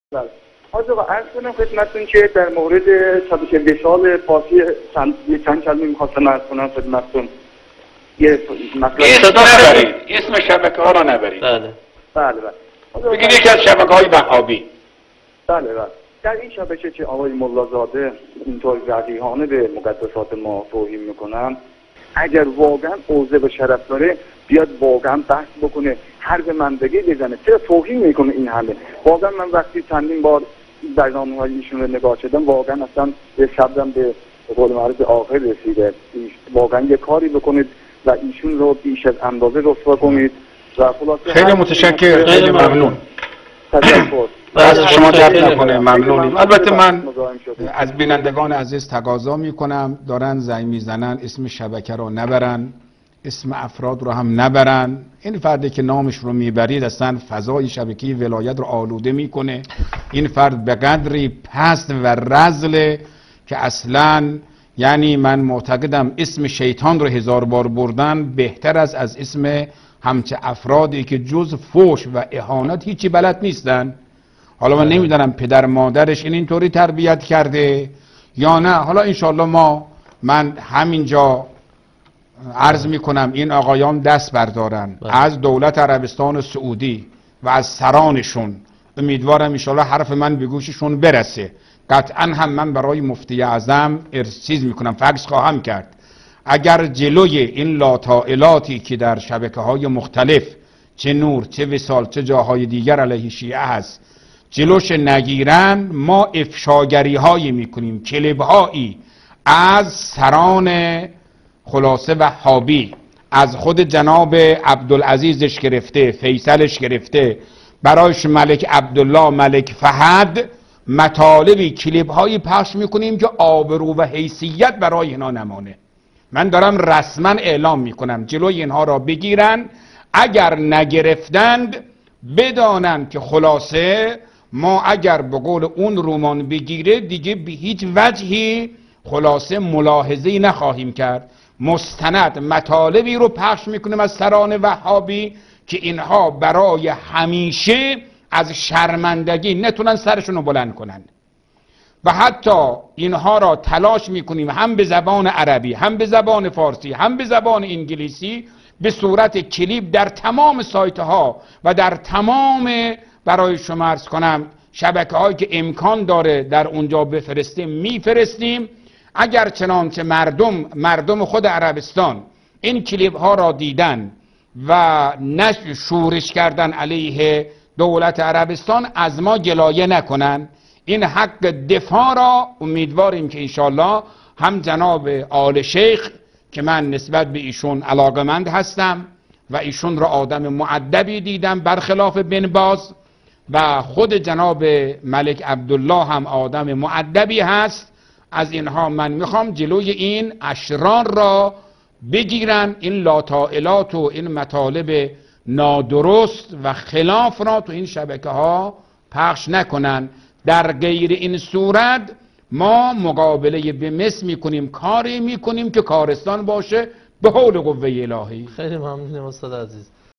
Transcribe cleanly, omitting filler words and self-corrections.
بله. آقا عرض کنم خدمتتون که در مورد شبکه وصال فارسی چند کلمه می‌خواستم عرض کنم خدمتتون. یه مطلب اسم شبکه ها رو نبرید. بله. بله. بگید یکی از شبکه‌های وهابی. بله. در این شبکه که آقای ملازاده اینطور وقیحانه به مقدسات ما توهین میکنن، اگر واقعا عرضه و شرف داره بیاد واقعا بحث بکنه، حرف منطقی بزنه. چرا توهین میکنه این همه؟ واقعا من وقتی چندین بار برنامه‌های ایشون رو نگاه کردم واقعا اصلا به صبرم به قول معروف به آخر رسیده. واقعا یه کاری بکنید و ایشون رو بیش از اندازه رسوا کنید و خلاصه خیلی متشکرم، خیلی ممنون. تشکر. از شما جلب نکنه، ممنونیم. البته من از بینندگان عزیز تقاضا میکنم دارن زنگ میزنن اسم شبکه رو نبرن، اسم افراد رو هم نبرن. این فردی که نامش رو میبرید اصلا فضای شبکه ولایت رو آلوده میکنه. این فرد به قدری پست و رذله که اصلا یعنی من معتقدم اسم شیطان رو 1000 بار بردن بهتر از اسم همچه افرادی که جز فوش و اهانت هیچی بلد نیستن. حالا من نمیدونم پدر مادرش اینطوری تربیت کرده یا نه. حالا انشالله من همینجا عرض میکنم این آقایان دست بردارن از دولت عربستان سعودی و از سرانشون. امیدوارم انشالله حرف من به گوششون برسه. قطعا هم من برای مفتی اعظم چیز میکنم، فکس خواهم کرد. اگر جلوی این لاطائلاتی که در شبکه های مختلف چه نور چه وصال چه جاهای دیگر علیه شیعه هست جلوش نگیرن، ما افشاگری هایی میکنیم، کلیب هایی از سران خلاصه وهابی، از خود جناب عبدالعزیزش گرفته، فیصلش گرفته، برایش ملک عبدالله، ملک فهد، مطالبی کلیب هایی پخش میکنیم که آبرو و حیثیت برای اینا نمانه. من دارم رسما اعلام میکنم جلوی اینها را بگیرن. اگر نگرفتند بدانند که خلاصه ما اگر به قول اون رومان بگیره دیگه به هیچ وجهی خلاصه ملاحظه‌ای نخواهیم کرد. مستند مطالبی رو پخش میکنیم از سران وهابی که اینها برای همیشه از شرمندگی نتونن سرشون رو بلند کنن و حتی اینها را تلاش میکنیم هم به زبان عربی، هم به زبان فارسی، هم به زبان انگلیسی به صورت کلیپ در تمام سایت ها و در تمام برای شما عرض کنم شبکه هایی که امکان داره در اونجا بفرستیم میفرستیم. اگر چنانچه مردم خود عربستان این کلیپ ها را دیدن و شورش کردن علیه دولت عربستان از ما گلایه نکنن. این حق دفاع را امیدواریم که انشالله هم جناب آل شیخ که من نسبت به ایشون علاقمند هستم و ایشون را آدم مؤدبی دیدم برخلاف بن باز و خود جناب ملک عبدالله هم آدم مؤدبی هست. از اینها من میخوام جلوی این اشرار را بگیرن، این لاطائلات و این مطالب نادرست و خلاف را تو این شبکه ها پخش نکنن. در غیر این صورت ما مقابله به مس میکنیم، کاری میکنیم که کارستان باشه به حول قوه الهی. خیلی ممنونم استاد عزیز.